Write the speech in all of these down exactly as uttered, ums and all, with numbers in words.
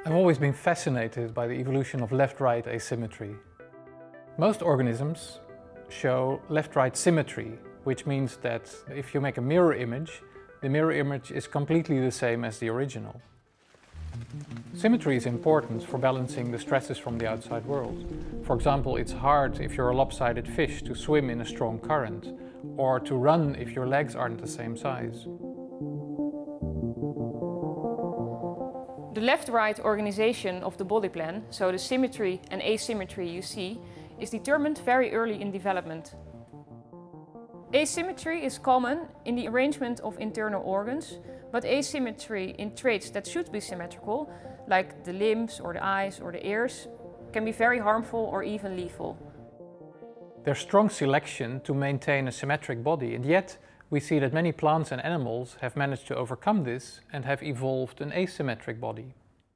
I've always been fascinated by the evolution of left-right asymmetry. Most organisms show left-right symmetry, which means that if you make a mirror image, the mirror image is completely the same as the original. Symmetry is important for balancing the stresses from the outside world. For example, it's hard if you're a lopsided fish to swim in a strong current, or to run if your legs aren't the same size. The left-right organization of the body plan, so the symmetry and asymmetry you see, is determined very early in development. Asymmetry is common in the arrangement of internal organs, but asymmetry in traits that should be symmetrical, like the limbs or the eyes or the ears, can be very harmful or even lethal. There's strong selection to maintain a symmetric body, and yet we see that many plants and animals have managed to overcome this and have evolved an asymmetric body.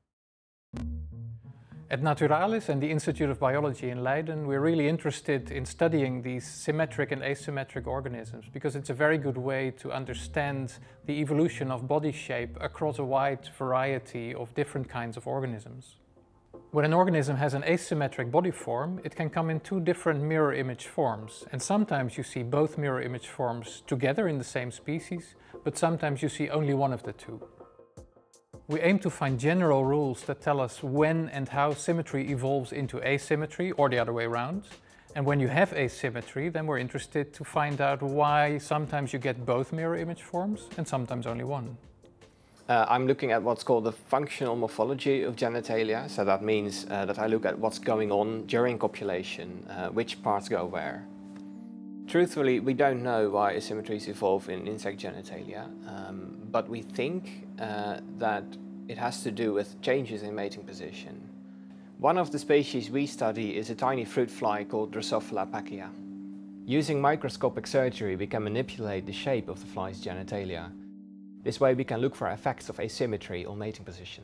At Naturalis and the Institute of Biology in Leiden, we're really interested in studying these symmetric and asymmetric organisms because it's a very good way to understand the evolution of body shape across a wide variety of different kinds of organisms. When an organism has an asymmetric body form, it can come in two different mirror image forms, and sometimes you see both mirror image forms together in the same species, but sometimes you see only one of the two. We aim to find general rules that tell us when and how symmetry evolves into asymmetry, or the other way around. And when you have asymmetry, then we're interested to find out why sometimes you get both mirror image forms and sometimes only one. Uh, I'm looking at what's called the functional morphology of genitalia. So that means uh, that I look at what's going on during copulation, uh, which parts go where. Truthfully, we don't know why asymmetries evolve in insect genitalia, um, but we think uh, that it has to do with changes in mating position. One of the species we study is a tiny fruit fly called Drosophila pachyia. Using microscopic surgery, we can manipulate the shape of the fly's genitalia. This way we can look for effects of asymmetry on mating position.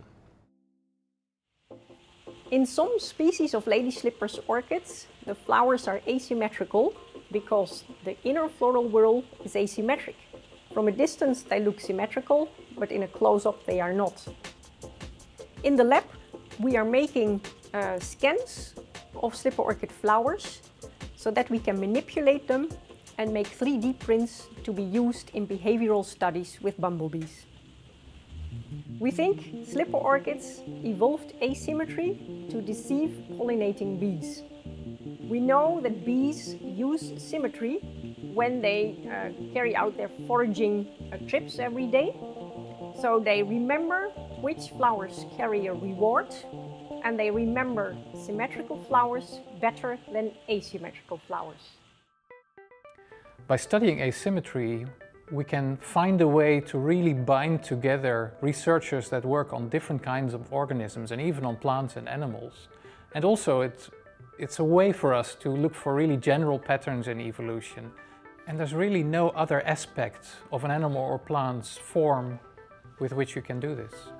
In some species of lady slippers orchids, the flowers are asymmetrical because the inner floral whorl is asymmetric. From a distance they look symmetrical, but in a close-up they are not. In the lab we are making uh, scans of slipper orchid flowers so that we can manipulate them and make three D prints to be used in behavioral studies with bumblebees. We think slipper orchids evolved asymmetry to deceive pollinating bees. We know that bees use symmetry when they uh, carry out their foraging uh, trips every day. So they remember which flowers carry a reward, and they remember symmetrical flowers better than asymmetrical flowers. By studying asymmetry, we can find a way to really bind together researchers that work on different kinds of organisms and even on plants and animals. And also it's, it's a way for us to look for really general patterns in evolution. And there's really no other aspect of an animal or plant's form with which you can do this.